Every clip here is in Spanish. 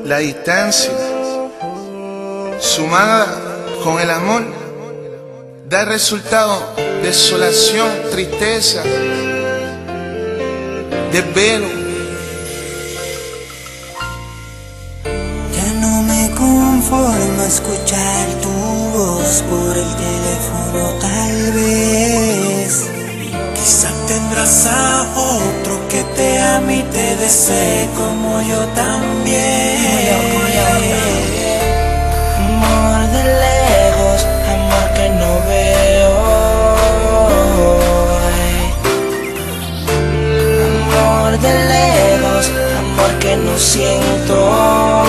La distancia, sumada con el amor, da resultado desolación, tristeza, desvelo. Ya no me conformo a escuchar tu voz por el teléfono, tal vez. Quizá tendrás a otro que te ame y te desee como yo también. Amor de lejos, amor que no veo. Amor de lejos, amor que no siento.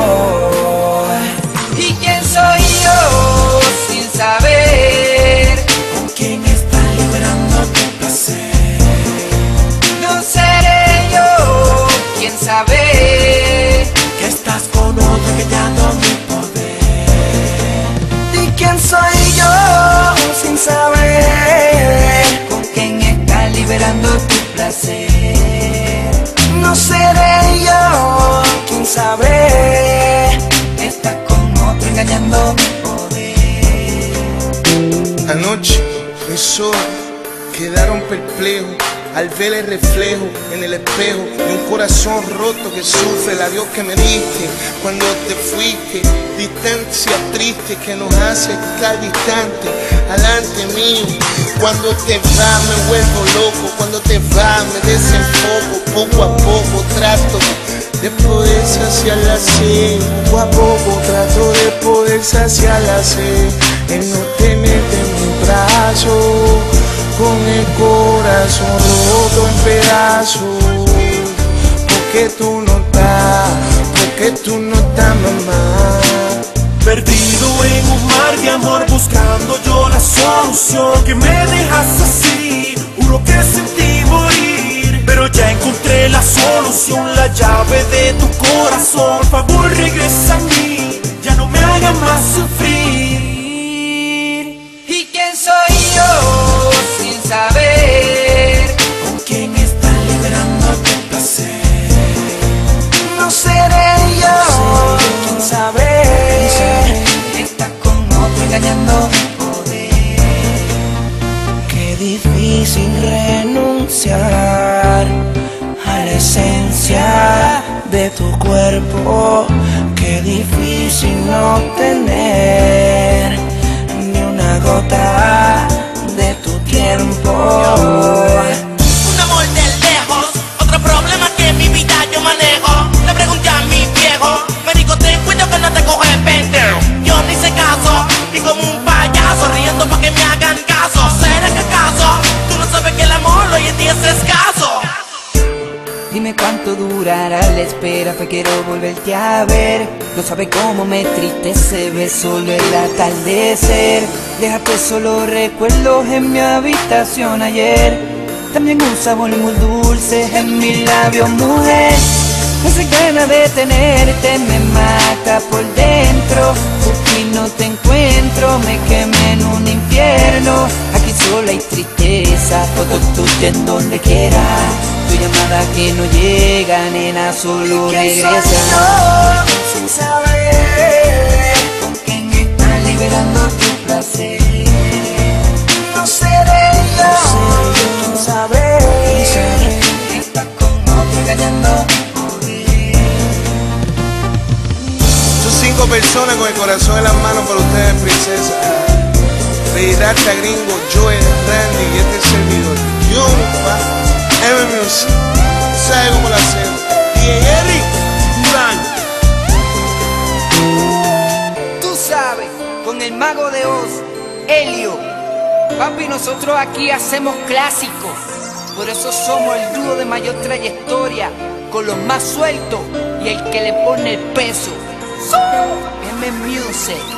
¿Y quién soy yo sin saber ¿Con quién está liberando tu placer? No seré yo quien sabe Que estás con otro engañando mi poder. ¿Y quién soy yo sin saber con quién está liberando tu placer? No seré yo quien sabe Estás con otro engañando mi poder. Anoche mis ojos quedaron perplejos al ver el reflejo en el espejo de un corazón roto que sufre el adiós que me diste cuando te fuiste. Distancia triste que nos hace estar distantes alante mío. Cuando te vas me vuelvo loco, cuando te vas me desenfoco. Poco a poco trato de poder saciar la sed, poco a poco trato de poder saciar la sed, en no tenerte en mi brazo, con el corazón roto en pedazos. Porque tú no estás, porque tú no estás, mamá. Perdido en un mar de amor, buscando yo la solución. Que me dejas así, juro que sentí morir, pero ya encontré la solución, la llave de tu corazón. Por favor regresa a mí, ya no me hagas más sufrir. ¿Y quién soy yo sin saber con quién está liberando tu placer? No seré yo quien sabe. Estás con otro engañando mi poder. Qué difícil renunciar a la esencia de tu cuerpo. Qué difícil no tener ni una gota de tu tiempo. Un amor de lejos, otro problema que en mi vida yo manejo. Le pregunté a mi viejo, me dijo ten cuidado que no te coge el pendejo. Yo ni hice caso, y como un payaso riendo pa' que me hagan caso. ¿Será que acaso tú no sabes que el amor hoy en día es escaso? Dime cuánto durará la espera, que quiero volverte a ver. No sabes cómo me entristece ver solo el atardecer. Déjate solo recuerdos en mi habitación ayer. También un sabor muy dulce en mis labios, mujer. Esa gana de tenerte me mata por dentro. Por fin no te encuentro, me quemé en un infierno. Aquí solo hay tristeza, fotos tuyas en donde quiera. Tu llamada que no llega, nena, solo regresa. ¿Quién soy yo sin saber con quién está liberando tu placer? No seré yo quien sabe. Estás con otro engañando mi poder. Son 5 personas con el corazón en las manos para ustedes, princesa. Reirata, Gringo, Joel, Randy y este servidor. Yumpa, M-Music, ¿sabe cómo lo hacemos? Y Henry, Tú sabes, con el mago de Oz, Helio. Papi, nosotros aquí hacemos clásicos. Por eso somos el dúo de mayor trayectoria, con los más sueltos y el que le pone el peso. M-Music.